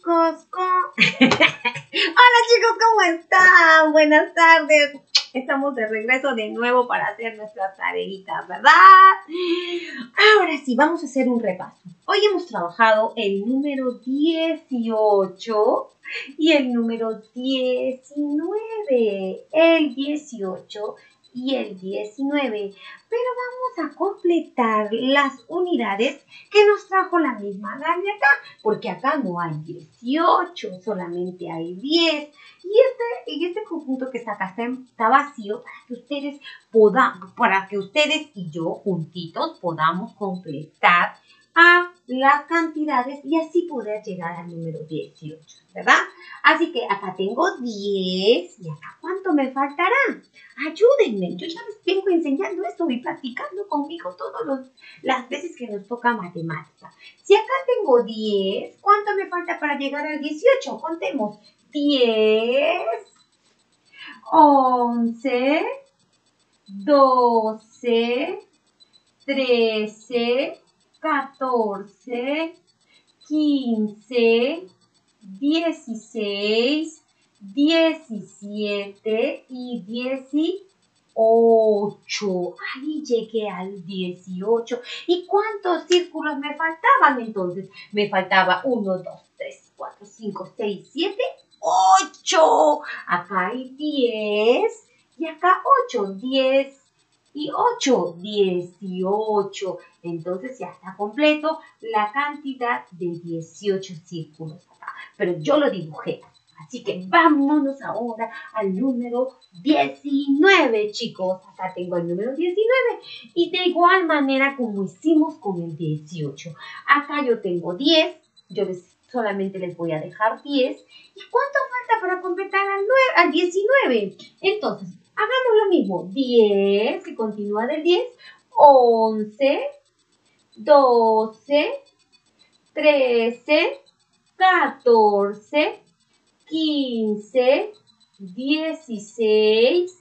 chicos, Hola chicos, ¿cómo están? Buenas tardes. Estamos de regreso de nuevo para hacer nuestras tareitas, ¿verdad? Ahora sí, vamos a hacer un repaso. Hoy hemos trabajado el número 18 y el número 19. El 18 y el 19. Pero vamos a completar las unidades que nos trajo la misma Gaby acá, porque acá no hay 18, solamente hay 10. Y este conjunto que está acá está vacío para que ustedes y yo juntitos podamos completar a las cantidades y así poder llegar al número 18, ¿verdad? Así que acá tengo 10 y acá ¿cuánto me faltará? Ayúdenme, yo ya les vengo enseñando esto y practicando conmigo todas las veces que nos toca matemática. Si acá tengo 10, ¿cuánto me falta para llegar al 18? Contemos. 10, 11, 12, 13, 14, 15, 16, 17 y 18. Ahí llegué al 18. ¿Y cuántos círculos me faltaban entonces? Me faltaba 1, 2, 3, 4, 5, 6, 7, 8. Acá hay 10 y acá 8. 10 y 8, 18. Entonces ya está completo la cantidad de 18 círculos acá. Pero yo lo dibujé. Así que vámonos ahora al número 19, chicos. Acá tengo el número 19. Y de igual manera como hicimos con el 18. Acá yo tengo 10. Solamente les voy a dejar 10. ¿Y cuánto falta para completar al 19? Entonces, hagamos lo mismo. 10, que continúa del 10. 11, 12, 13, 14, 15, 16,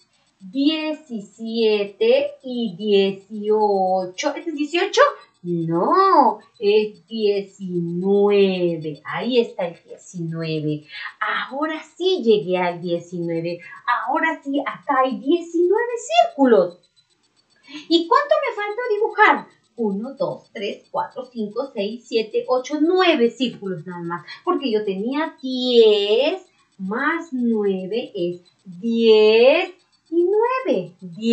17 y 18. ¿Este es 18? No, es 19. Ahí está el 19. Ahora sí llegué al 19. Ahora sí, acá hay 19 círculos. ¿Y cuánto me falta dibujar? 1, 2, 3, 4, 5, 6, 7, 8, 9 círculos nada más. Porque yo tenía 10 más 9 es 10 y 9.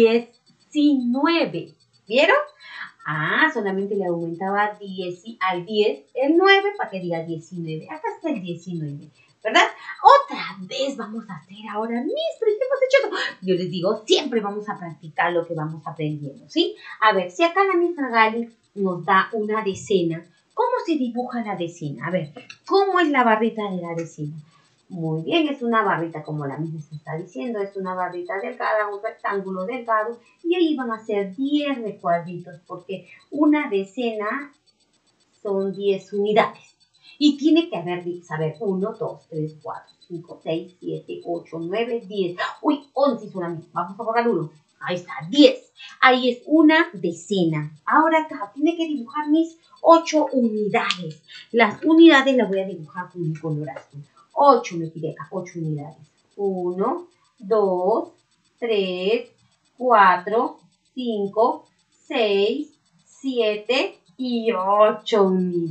19. ¿Vieron? Solamente le aumentaba 10 al 10 el 9 para que diga 19. Acá está el 19, ¿verdad? Otra vez vamos a hacer ahora, pero ¿qué hemos hecho? Yo les digo, siempre vamos a practicar lo que vamos aprendiendo, ¿sí? A ver, si acá la misma Gali nos da una decena, ¿cómo se dibuja la decena? A ver, ¿cómo es la barrita de la decena? Muy bien, es una barrita, como la misma se está diciendo, es una barrita delgada, un rectángulo delgado, y ahí van a ser 10 recuadritos, porque una decena son 10 unidades. Y tiene que saber 1, 2, 3, 4, 5, 6, 7, 8, 9, 10. Uy, 11 solamente. Vamos a borrar 1. Ahí está, 10. Ahí es una decena. Ahora acá tiene que dibujar mis 8 unidades. Las unidades las voy a dibujar con un color azul. 8 me pide acá, 8 unidades. 1, 2, 3, 4, 5, 6, 7 y 8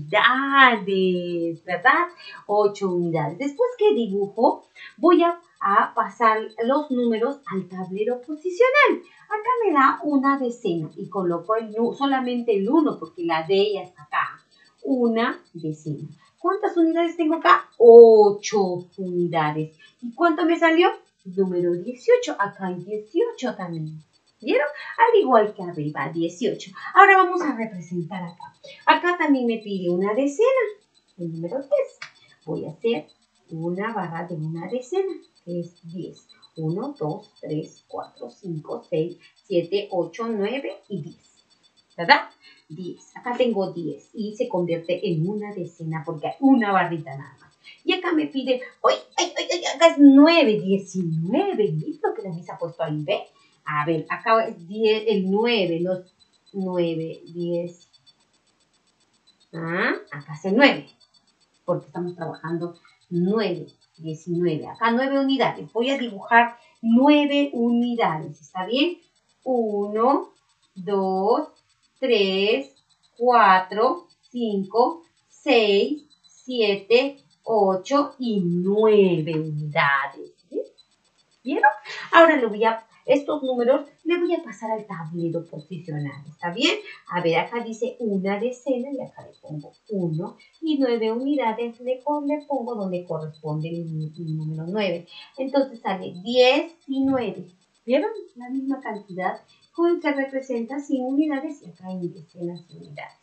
unidades, ¿verdad? 8 unidades. Después que dibujo, voy a pasar los números al tablero posicional. Acá me da una decena y coloco solamente el 1 porque la D ya está acá. Una decena. ¿Cuántas unidades tengo acá? 8 unidades. ¿Y cuánto me salió? Número 18. Acá hay 18 también. ¿Vieron? Al igual que arriba, 18. Ahora vamos a representar acá. Acá también me pide una decena, el número 10. Voy a hacer una barra de una decena, que es 10. 1, 2, 3, 4, 5, 6, 7, 8, 9 y 10. ¿Verdad? 10. Acá tengo 10 y se convierte en una decena porque hay una barrita nada más. Y acá me pide, acá es 9, 19. ¿Viste lo que la misa ha puesto ahí? ¿Ve? A ver, acá es 10, el 9, los 9, 10. Acá es el 9. porque estamos trabajando 9, 19. Acá 9 unidades. Voy a dibujar 9 unidades. ¿Está bien? 1, 2, 3, 4, 5, 6, 7, 8 y 9 unidades. ¿Vieron? Ahora estos números le voy a pasar al tablero posicional. ¿Está bien? A ver, acá dice una decena y acá le pongo 1 y 9 unidades le pongo donde corresponde el número 9. Entonces sale 19. ¿Vieron? La misma cantidad con que representa 100 unidades y acá en decenas de unidades.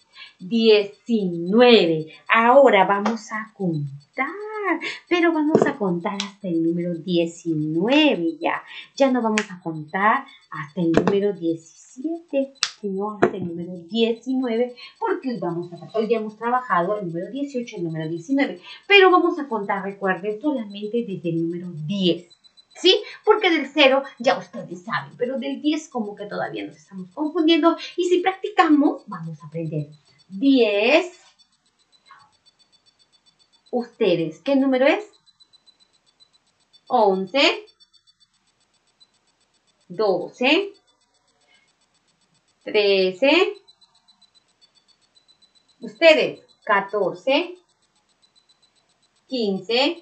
19. Ahora vamos a contar, pero vamos a contar hasta el número 19 ya. Ya no vamos a contar hasta el número 17, sino hasta el número 19, porque hoy ya hemos trabajado el número 18 y el número 19. Pero vamos a contar, recuerden, solamente desde el número 10. ¿Sí? Porque del 0 ya ustedes saben, pero del 10 como que todavía nos estamos confundiendo. Y si practicamos, vamos a aprender. 10. ¿Ustedes qué número es? 11, 12, 13. Ustedes 14, 15,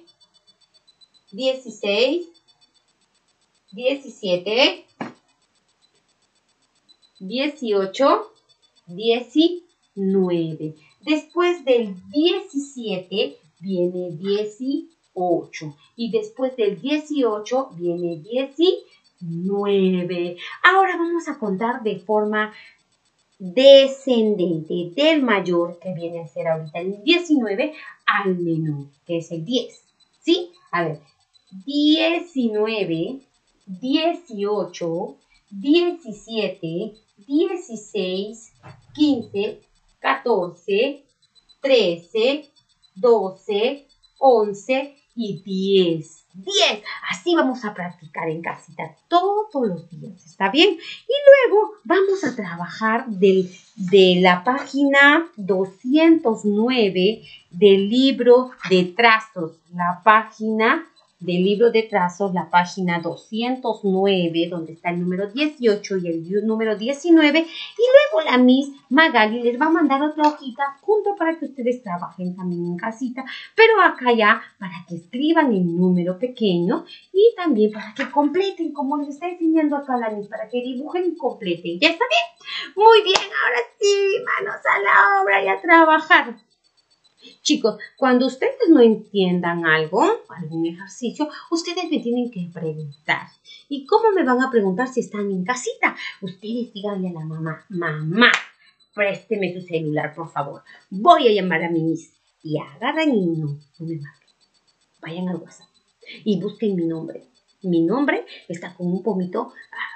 16, 17, 18, 19. Después del 17 viene 18 y después del 18 viene 19. Ahora vamos a contar de forma descendente del mayor, que viene a ser ahorita el 19, al menor, que es el 10. ¿Sí? A ver, 19, 18, 17, 16, 15, 14, 13, 12, 11 y 10. 10. Así vamos a practicar en casita todos los días. ¿Está bien? Y luego vamos a trabajar de la página 209 del libro de trazos. La página del libro de trazos, la página 209, donde está el número 18 y el número 19. Y luego la Miss Magali les va a mandar otra hojita junto para que ustedes trabajen también en casita, pero acá ya para que escriban el número pequeño y también para que completen, como les está enseñando acá la Miss, para que dibujen y completen. ¿Ya está bien? Muy bien, ahora sí, manos a la obra y a trabajar. Chicos, cuando ustedes no entiendan algún ejercicio, ustedes me tienen que preguntar. ¿Y cómo me van a preguntar si están en casita? Ustedes díganle a la mamá, mamá, présteme tu celular, por favor. Voy a llamar a mi Miss. Y agarran y no me marquen. Vayan al WhatsApp y busquen mi nombre. Mi nombre está con un pomito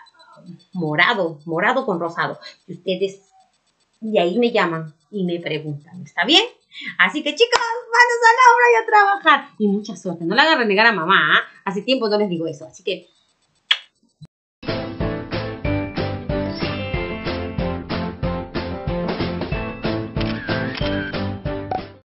morado con rosado. Y ustedes de ahí me llaman y me preguntan, ¿está bien? Así que chicos, manos a la obra y a trabajar. Y mucha suerte. No la hagan renegar a mamá. Hace tiempo no les digo eso. Así que